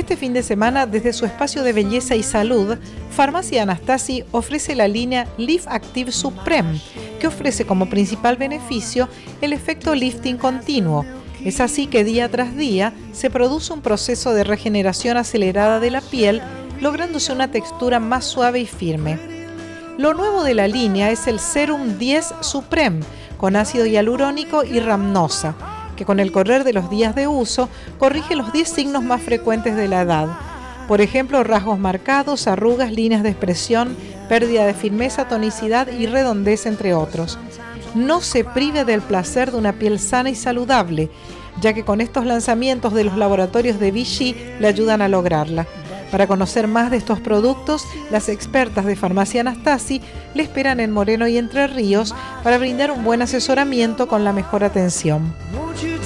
Este fin de semana, desde su espacio de belleza y salud, Farmacia Anastasi ofrece la línea Lift Active Supreme, que ofrece como principal beneficio el efecto lifting continuo. Es así que día tras día se produce un proceso de regeneración acelerada de la piel, lográndose una textura más suave y firme. Lo nuevo de la línea es el Serum 10 Supreme, con ácido hialurónico y ramnosa, que con el correr de los días de uso corrige los 10 signos más frecuentes de la edad. Por ejemplo, rasgos marcados, arrugas, líneas de expresión, pérdida de firmeza, tonicidad y redondez, entre otros. No se prive del placer de una piel sana y saludable, ya que con estos lanzamientos de los laboratorios de Vichy le ayudan a lograrla. Para conocer más de estos productos, las expertas de Farmacia Anastasi le esperan en Moreno y Entre Ríos para brindar un buen asesoramiento con la mejor atención.